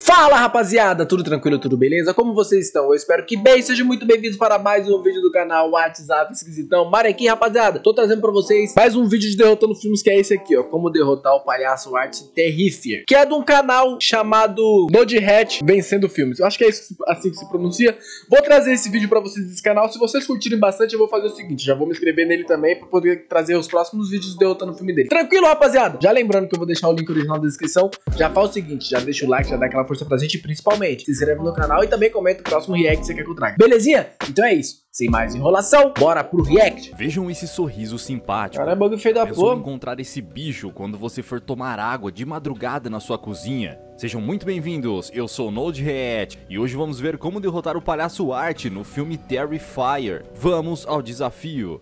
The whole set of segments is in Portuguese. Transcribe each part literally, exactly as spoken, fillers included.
Fala rapaziada, tudo tranquilo, tudo beleza? Como vocês estão? Eu espero que bem, sejam muito bem-vindos para mais um vídeo do canal WhatsApp Esquisitão. Marequim, rapaziada, tô trazendo pra vocês mais um vídeo de derrotando filmes, que é esse aqui, ó. Como derrotar o palhaço Art Terrifier, que é de um canal chamado Nodhat Vencendo Filmes. Eu acho que é assim que se pronuncia. Vou trazer esse vídeo pra vocês desse canal. Se vocês curtirem bastante, eu vou fazer o seguinte, já vou me inscrever nele também pra poder trazer os próximos vídeos derrotando o filme dele. Tranquilo, rapaziada? Já lembrando que eu vou deixar o link original na descrição. Já faz o seguinte, já deixa o like, já dá aquela força pra gente, principalmente se inscreve no canal e também comenta o próximo react que você quer que eu traga. Belezinha? Então é isso. Sem mais enrolação, bora pro react. Vejam esse sorriso simpático. Cara, é bug feio da Pensou porra. em encontrar esse bicho quando você for tomar água de madrugada na sua cozinha? Sejam muito bem-vindos, eu sou o Nodhat e hoje vamos ver como derrotar o palhaço Art no filme Terrifier. Vamos ao desafio.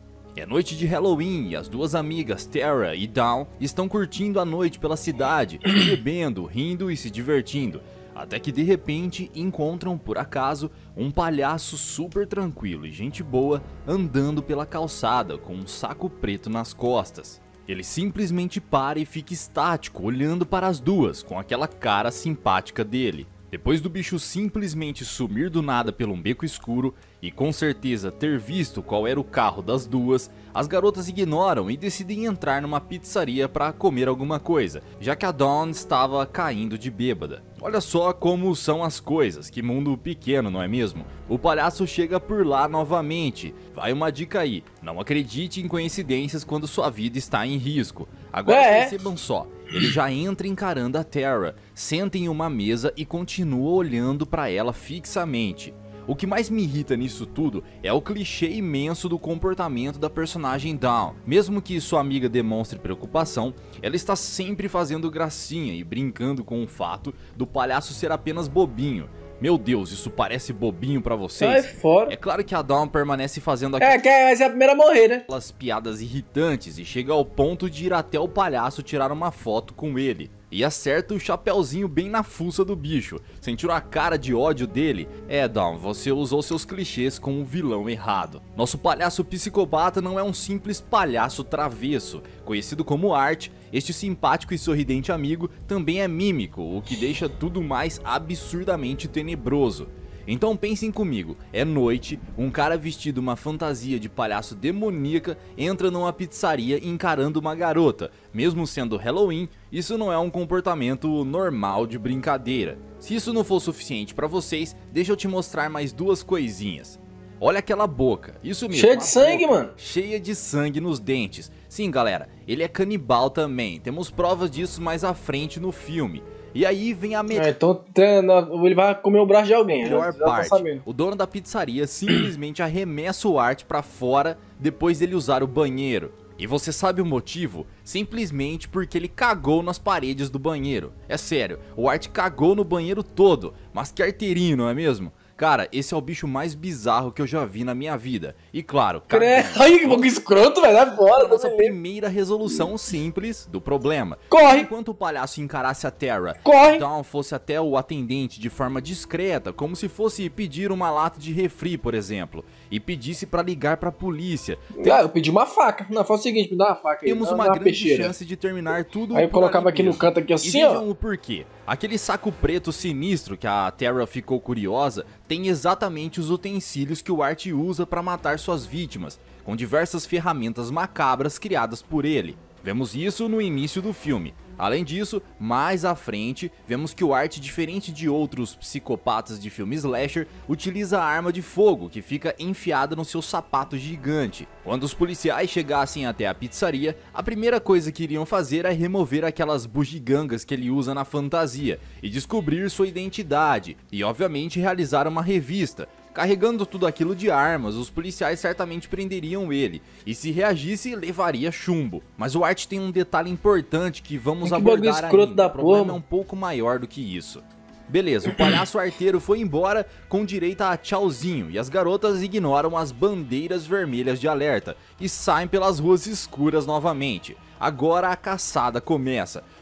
É noite de Halloween e as duas amigas, Tara e Dawn, estão curtindo a noite pela cidade, bebendo, rindo e se divertindo. Até que de repente encontram, por acaso, um palhaço super tranquilo e gente boa andando pela calçada com um saco preto nas costas. Ele simplesmente para e fica estático, olhando para as duas com aquela cara simpática dele. Depois do bicho simplesmente sumir do nada pelo um beco escuro e com certeza ter visto qual era o carro das duas, as garotas ignoram e decidem entrar numa pizzaria para comer alguma coisa, já que a Dawn estava caindo de bêbada. Olha só como são as coisas, que mundo pequeno, não é mesmo? O palhaço chega por lá novamente. Vai uma dica aí, não acredite em coincidências quando sua vida está em risco. Agora é. percebam só. Ele já entra encarando a Tara, senta em uma mesa e continua olhando para ela fixamente. O que mais me irrita nisso tudo é o clichê imenso do comportamento da personagem Dawn. Mesmo que sua amiga demonstre preocupação, ela está sempre fazendo gracinha e brincando com o fato do palhaço ser apenas bobinho. Meu Deus, isso parece bobinho pra vocês? Sai fora. É claro que a Dawn permanece fazendo É, que vai ser a primeira a morrer, né? aquelas piadas irritantes e chega ao ponto de ir até o palhaço tirar uma foto com ele. E acerta o chapéuzinho bem na fuça do bicho. Sentiram a cara de ódio dele? É, Dawn, você usou seus clichês com o vilão errado. Nosso palhaço psicopata não é um simples palhaço travesso. Conhecido como Art, este simpático e sorridente amigo também é mímico, o que deixa tudo mais absurdamente tenebroso. Então pensem comigo, é noite, um cara vestido uma fantasia de palhaço demoníaca entra numa pizzaria encarando uma garota. Mesmo sendo Halloween, isso não é um comportamento normal de brincadeira. Se isso não for suficiente pra vocês, deixa eu te mostrar mais duas coisinhas. Olha aquela boca, isso mesmo. Cheia de sangue, mano. Cheia de sangue nos dentes. Sim, galera, ele é canibal também, temos provas disso mais à frente no filme. E aí vem a melhor É, então ele vai comer o braço de alguém. melhor já, já parte. O dono da pizzaria simplesmente arremessa o Art pra fora depois dele usar o banheiro. E você sabe o motivo? Simplesmente porque ele cagou nas paredes do banheiro. É sério, o Art cagou no banheiro todo, mas que arteirinho, não é mesmo? Cara, esse é o bicho mais bizarro que eu já vi na minha vida. E claro, ai, que pouco escroto, velho, vai fora. a nossa primeira resolução simples do problema. Corre! Enquanto o palhaço encarasse a Tara, Corre! Dawn fosse até o atendente de forma discreta, como se fosse pedir uma lata de refri, por exemplo, e pedisse pra ligar pra polícia. Ah, eu pedi uma faca. Não, faz o seguinte, me dá uma faca aí. Temos dá uma, uma grande peixeira. chance de terminar tudo. Aí eu por colocava ali aqui no mesmo. canto aqui E assim, ó. vejam o porquê. Aquele saco preto sinistro que a Tara ficou curiosa tem exatamente os utensílios que o Art usa para matar suas vítimas, com diversas ferramentas macabras criadas por ele. Vemos isso no início do filme. Além disso, mais à frente, vemos que o Art, diferente de outros psicopatas de filme slasher, utiliza a arma de fogo que fica enfiada no seu sapato gigante. Quando os policiais chegassem até a pizzaria, a primeira coisa que iriam fazer é remover aquelas bugigangas que ele usa na fantasia e descobrir sua identidade, e obviamente realizar uma revista. Carregando tudo aquilo de armas, os policiais certamente prenderiam ele, e se reagisse, levaria chumbo. Mas o Art tem um detalhe importante que vamos que abordar escroto ainda, da o problema porra. é um pouco maior do que isso. Beleza, o palhaço arteiro foi embora com direito a tchauzinho, e as garotas ignoram as bandeiras vermelhas de alerta, e saem pelas ruas escuras novamente. Agora a caçada começa.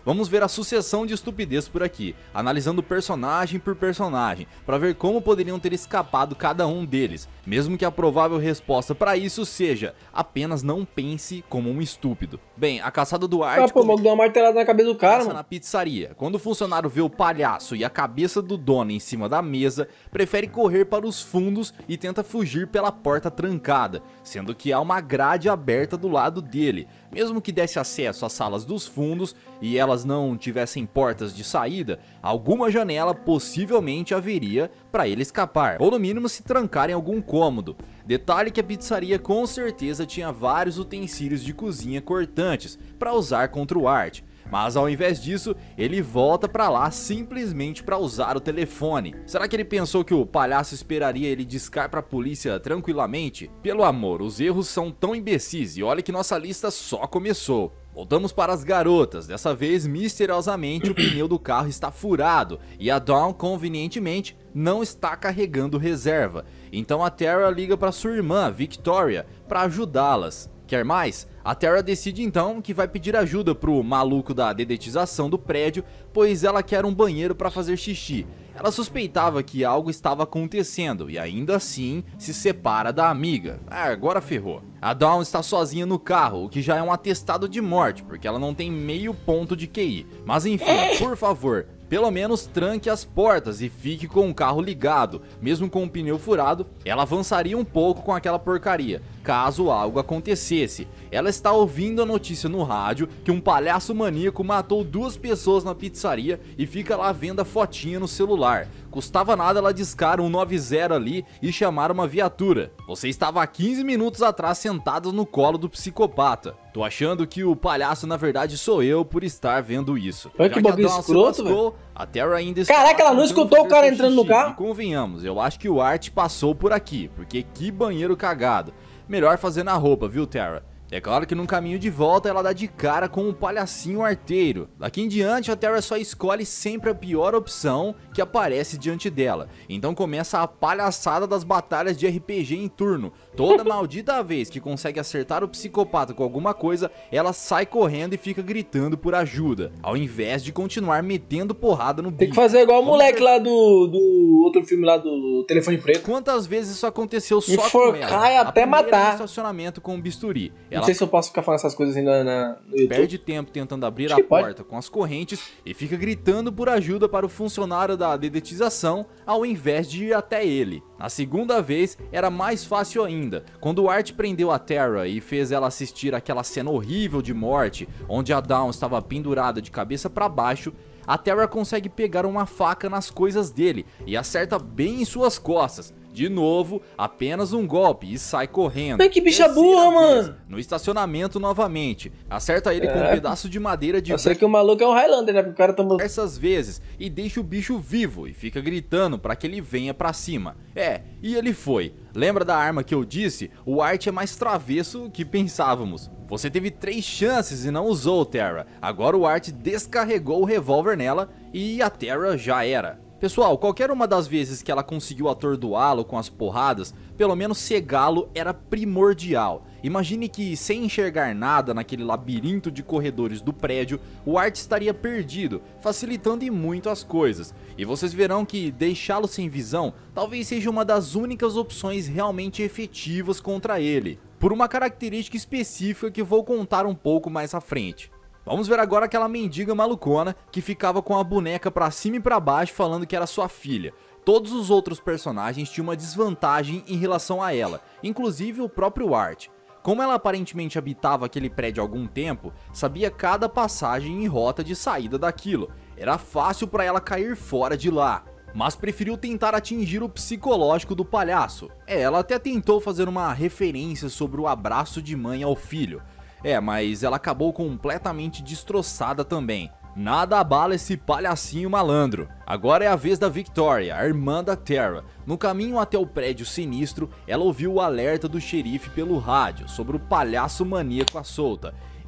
Vamos ver a sucessão de estupidez por aqui, analisando personagem por personagem, para ver como poderiam ter escapado cada um deles, mesmo que a provável resposta para isso seja apenas não pense como um estúpido. Bem, a caçada do Art... Ah, pô, mas deu uma martelada na cabeça do cara, mano. Na pizzaria. Quando o funcionário vê o palhaço e a cabeça do dono em cima da mesa, prefere correr para os fundos e tenta fugir pela porta trancada, sendo que há uma grade aberta do lado dele. Mesmo que desse acesso às salas dos fundos e elas não tivessem portas de saída, alguma janela possivelmente haveria para ele escapar, ou no mínimo se trancar em algum cômodo. Detalhe que a pizzaria com certeza tinha vários utensílios de cozinha cortantes para usar contra o Art. Mas ao invés disso, ele volta pra lá simplesmente pra usar o telefone. Será que ele pensou que o palhaço esperaria ele discar pra polícia tranquilamente? Pelo amor, os erros são tão imbecis e olha que nossa lista só começou. Voltamos para as garotas, dessa vez misteriosamente o pneu do carro está furado e a Dawn convenientemente não está carregando reserva. Então a Tara liga para sua irmã, Victoria, para ajudá-las. Quer mais? A Tara decide então que vai pedir ajuda pro maluco da dedetização do prédio, pois ela quer um banheiro para fazer xixi. Ela suspeitava que algo estava acontecendo e ainda assim se separa da amiga. Ah, agora ferrou. A Dawn está sozinha no carro, o que já é um atestado de morte, porque ela não tem meio ponto de Q I. Mas enfim, por favor, pelo menos tranque as portas e fique com o carro ligado. Mesmo com o pneu furado, ela avançaria um pouco com aquela porcaria, caso algo acontecesse. Ela está ouvindo a notícia no rádio que um palhaço maníaco matou duas pessoas na pizzaria e fica lá vendo a fotinha no celular. Custava nada ela discar um nove zero ali e chamar uma viatura. Você estava há quinze minutos atrás sentado no colo do psicopata. Tô achando que o palhaço na verdade sou eu por estar vendo isso. Olha que bagulho escroto, velho. A Tara ainda Caraca, ela não escutou o cara entrando no carro? E convenhamos, eu acho que o Art passou por aqui, porque que banheiro cagado. Melhor fazer na roupa, viu, Tara? É claro que no caminho de volta ela dá de cara com um palhacinho arteiro. Daqui em diante a Tara só escolhe sempre a pior opção que aparece diante dela. Então começa a palhaçada das batalhas de R P G em turno. Toda maldita vez que consegue acertar o psicopata com alguma coisa, ela sai correndo e fica gritando por ajuda, ao invés de continuar metendo porrada no bicho. Tem que fazer igual o moleque lá do, do outro filme lá do Telefone Preto. Quantas vezes isso aconteceu só Enforcar com ela? e até matar. No estacionamento com um bisturi. Não sei se eu posso ficar falando essas coisas ainda na, no YouTube. Perde tempo tentando abrir Acho a que pode. porta com as correntes e fica gritando por ajuda para o funcionário da dedetização ao invés de ir até ele. Na segunda vez era mais fácil ainda, quando o Art prendeu a Tara e fez ela assistir aquela cena horrível de morte, onde a Dawn estava pendurada de cabeça para baixo. A Tara consegue pegar uma faca nas coisas dele e acerta bem em suas costas. De novo, apenas um golpe e sai correndo. Ai, que bicha burra, mano. No estacionamento novamente. Acerta ele é. com um pedaço de madeira de... Eu sei que o maluco é um Highlander, né? Porque o cara tomou... diversas vezes e deixa o bicho vivo e fica gritando pra que ele venha pra cima. É, e ele foi. Lembra da arma que eu disse? O Art é mais travesso que pensávamos. Você teve três chances e não usou, Tara. Agora o Art descarregou o revólver nela e a Tara já era. Pessoal, qualquer uma das vezes que ela conseguiu atordoá-lo com as porradas, pelo menos cegá-lo era primordial. Imagine que, sem enxergar nada naquele labirinto de corredores do prédio, o Art estaria perdido, facilitando em muito as coisas. E vocês verão que deixá-lo sem visão talvez seja uma das únicas opções realmente efetivas contra ele, por uma característica específica que vou contar um pouco mais à frente. Vamos ver agora aquela mendiga malucona que ficava com a boneca pra cima e pra baixo falando que era sua filha. Todos os outros personagens tinham uma desvantagem em relação a ela, inclusive o próprio Art. Como ela aparentemente habitava aquele prédio há algum tempo, sabia cada passagem e rota de saída daquilo. Era fácil pra ela cair fora de lá, mas preferiu tentar atingir o psicológico do palhaço. É, ela até tentou fazer uma referência sobre o abraço de mãe ao filho. É, mas ela acabou completamente destroçada também. Nada abala esse palhacinho malandro. Agora é a vez da Victoria, a irmã da Tara. No caminho até o prédio sinistro, ela ouviu o alerta do xerife pelo rádio sobre o palhaço maníaco à solta.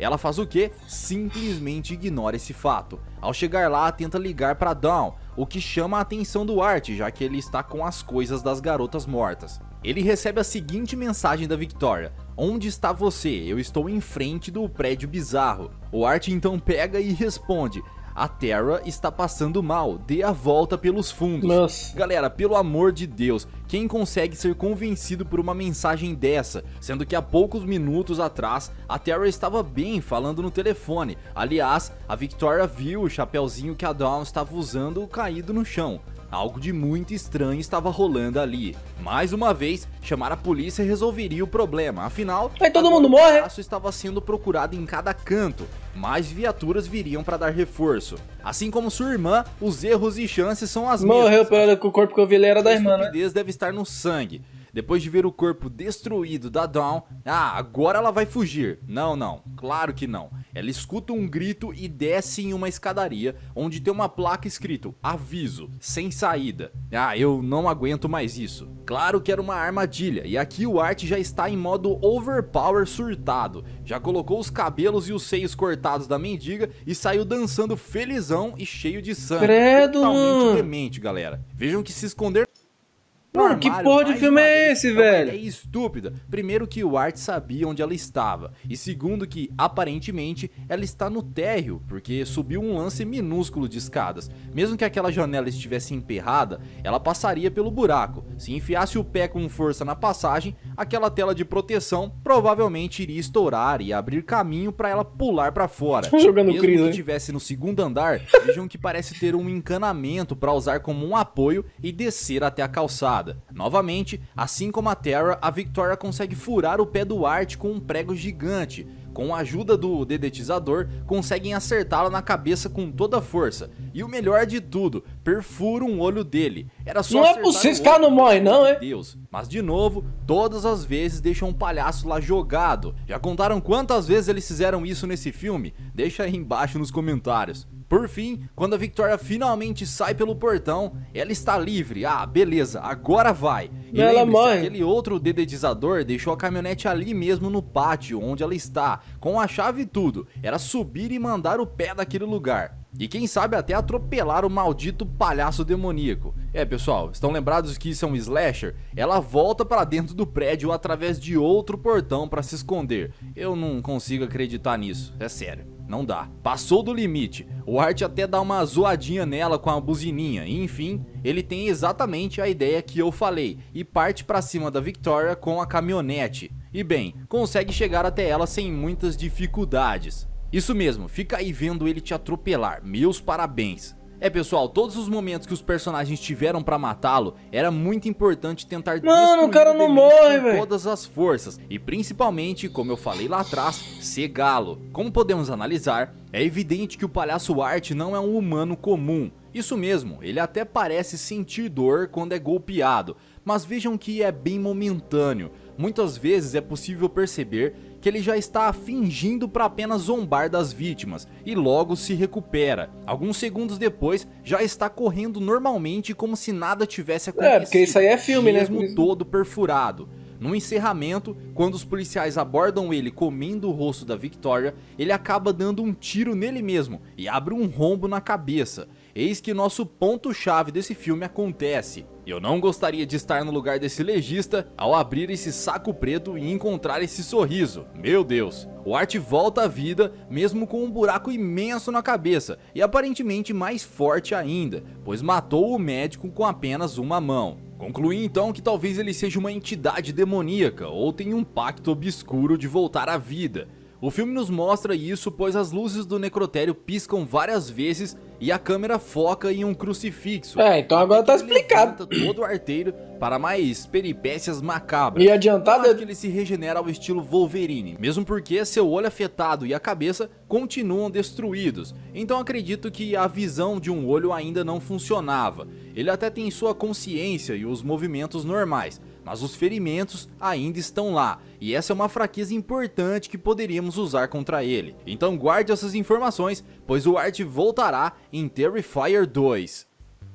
ela faz o quê? Simplesmente ignora esse fato. Ao chegar lá, tenta ligar para Dawn, o que chama a atenção do Art, já que ele está com as coisas das garotas mortas. Ele recebe a seguinte mensagem da Victoria: onde está você? Eu estou em frente do prédio bizarro. O Art então pega e responde: a Tara está passando mal, dê a volta pelos fundos. Nossa. Galera, pelo amor de Deus, quem consegue ser convencido por uma mensagem dessa? Sendo que há poucos minutos atrás, a Tara estava bem falando no telefone. Aliás, a Victoria viu o chapeuzinho que a Dawn estava usando caído no chão. Algo de muito estranho estava rolando ali. Mais uma vez, chamar a polícia resolveria o problema. Afinal, aí todo mundo morre. O braço estava sendo procurado em cada canto. Mais viaturas viriam para dar reforço. Assim como sua irmã, os erros e chances são as mesmas. Morreu pelo com o corpo que eu vi ele era da irmã, né? A estupidez deve estar no sangue. Depois de ver o corpo destruído da Dawn, ah, agora ela vai fugir. Não, não, claro que não. Ela escuta um grito e desce em uma escadaria, onde tem uma placa escrito: aviso, sem saída. Ah, eu não aguento mais isso. Claro que era uma armadilha, e aqui o Art já está em modo overpower surtado. Já colocou os cabelos e os seios cortados da mendiga e saiu dançando felizão e cheio de sangue. Credo! Totalmente demente, galera. Vejam que se esconder... Mano, que porra de filme é esse, velho? É estúpida. Primeiro que o Art sabia onde ela estava. E segundo que, aparentemente, ela está no térreo, porque subiu um lance minúsculo de escadas. Mesmo que aquela janela estivesse emperrada, ela passaria pelo buraco. Se enfiasse o pé com força na passagem, aquela tela de proteção provavelmente iria estourar e abrir caminho para ela pular para fora. Jogando Mesmo crise, que hein? estivesse no segundo andar, vejam que parece ter um encanamento para usar como um apoio e descer até a calçada. Novamente, assim como a Tara, a Victoria consegue furar o pé do Art com um prego gigante. Com a ajuda do dedetizador, conseguem acertá-la na cabeça com toda a força. E o melhor de tudo, perfuram o olho dele. Era só não é acertar possível, o esse cara olho. não morre não, é? Deus. Mas de novo, todas as vezes deixam um palhaço lá jogado. Já contaram quantas vezes eles fizeram isso nesse filme? Deixa aí embaixo nos comentários. Por fim, quando a Victoria finalmente sai pelo portão, ela está livre. Ah, beleza, agora vai. E ela lembre-se, morre. aquele outro dedetizador deixou a caminhonete ali mesmo no pátio, onde ela está, com a chave e tudo. Era subir e mandar o pé daquele lugar. E quem sabe até atropelar o maldito palhaço demoníaco. É, pessoal, estão lembrados que isso é um slasher? Ela volta para dentro do prédio através de outro portão para se esconder. Eu não consigo acreditar nisso, é sério. Não dá. Passou do limite. O Art até dá uma zoadinha nela com a buzininha. E, enfim, ele tem exatamente a ideia que eu falei e parte pra cima da Victoria com a caminhonete. E bem, consegue chegar até ela sem muitas dificuldades. Isso mesmo, fica aí vendo ele te atropelar. Meus parabéns. É, pessoal, todos os momentos que os personagens tiveram pra matá-lo, era muito importante tentar Mano, o cara não destruir morre, com velho. todas as forças e principalmente, como eu falei lá atrás, cegá-lo. Como podemos analisar, é evidente que o palhaço Art não é um humano comum. Isso mesmo, ele até parece sentir dor quando é golpeado, mas vejam que é bem momentâneo. Muitas vezes é possível perceber que ele já está fingindo para apenas zombar das vítimas e logo se recupera. Alguns segundos depois já está correndo normalmente como se nada tivesse acontecido. É, porque isso aí é filme, mesmo né? todo perfurado. No encerramento, quando os policiais abordam ele comendo o rosto da Victoria, ele acaba dando um tiro nele mesmo e abre um rombo na cabeça. Eis que nosso ponto-chave desse filme acontece. Eu não gostaria de estar no lugar desse legista ao abrir esse saco preto e encontrar esse sorriso. Meu Deus. O Art volta à vida, mesmo com um buraco imenso na cabeça, e aparentemente mais forte ainda, pois matou o médico com apenas uma mão. Concluí então que talvez ele seja uma entidade demoníaca, ou tenha um pacto obscuro de voltar à vida. O filme nos mostra isso, pois as luzes do necrotério piscam várias vezes e a câmera foca em um crucifixo. É, então agora tá explicado. Todo o arteiro para mais peripécias macabras. E adiantado é que ele se regenera ao estilo Wolverine, mesmo porque seu olho afetado e a cabeça continuam destruídos. Então acredito que a visão de um olho ainda não funcionava. Ele até tem sua consciência e os movimentos normais, mas os ferimentos ainda estão lá, e essa é uma fraqueza importante que poderíamos usar contra ele. Então guarde essas informações, pois o Art voltará em Terrifier dois.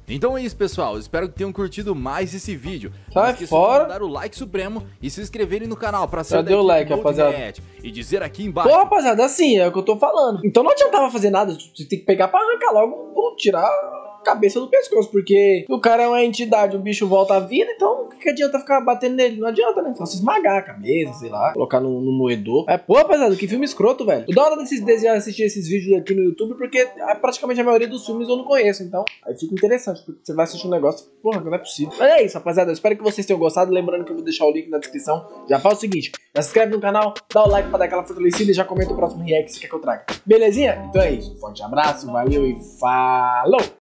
Então é isso, pessoal, espero que tenham curtido mais esse vídeo. Sai Não esqueçam fora. de dar o like supremo e se inscreverem no canal pra ser Cadê o like, rapaziada? E dizer aqui embaixo. Pô, rapaziada, assim, é o que eu tô falando. Então não adiantava fazer nada, você tem que pegar pra arrancar logo, tirar a cabeça do pescoço, porque o cara é uma entidade, o bicho volta à vida, então o que, que adianta ficar batendo nele? Não adianta, né? Só se esmagar a cabeça, sei lá, colocar no, no moedor. É, pô, rapaziada, que filme escroto, velho. Da hora desses desenhos assistir esses vídeos aqui no YouTube, porque praticamente a maioria dos filmes eu não conheço, então aí fica interessante, porque você vai assistir um negócio, porra, não é possível. Mas é isso, rapaziada, eu espero que vocês tenham gostado, lembrando que eu vou deixar o link na descrição. Já faz o seguinte, já se inscreve no canal, dá o like pra dar aquela fortalecida e já comenta o próximo react que você quer que eu traga. Belezinha? Então é isso, forte abraço, valeu e falou!